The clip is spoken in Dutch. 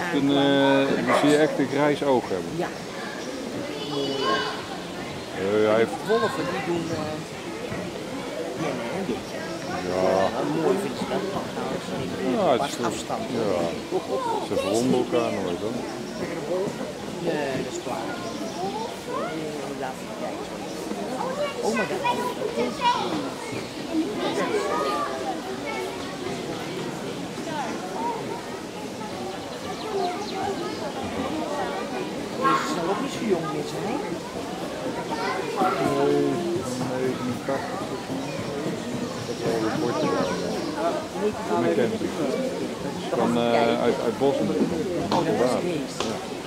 echt een, die zie je echt een grijs oog hebben. Ja. Hij heeft... Wolven die doen een beetje. Ja. Mooi vind je dat nog trouwens. Ja, het is afstand. Ja. Ze verwonden elkaar nooit hoor. Nee, dat is klaar. Laat even kijken. Oh, maar dat is. Deze zal ook niet zo jong meer zijn. Nee, 89. Dat is wel een Portugal. Mackenzie. Van uit Bosnië. Oh, dat is deze. Ja.